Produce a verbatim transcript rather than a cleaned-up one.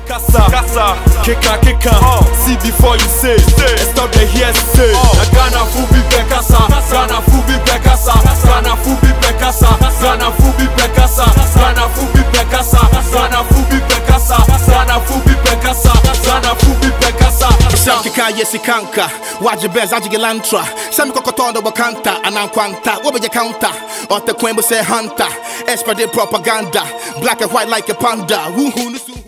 KASA, KASA, keka keka. See before you say, say. Stop the hearsay. Na Ghana fubi be KASA, Ghana fubi be KASA, Ghana fubi be KASA, Ghana fubi be KASA, Ghana fubi be KASA, Ghana fubi be KASA, Ghana fubi be KASA, Ghana fubi be KASA. Kika yesi kanka, waje bez aji lantra. Sami kokotondo wakanta, anankwanta. What be your counter? Or the queen say hunter. Expert propaganda, black and white like a panda. Woo hoo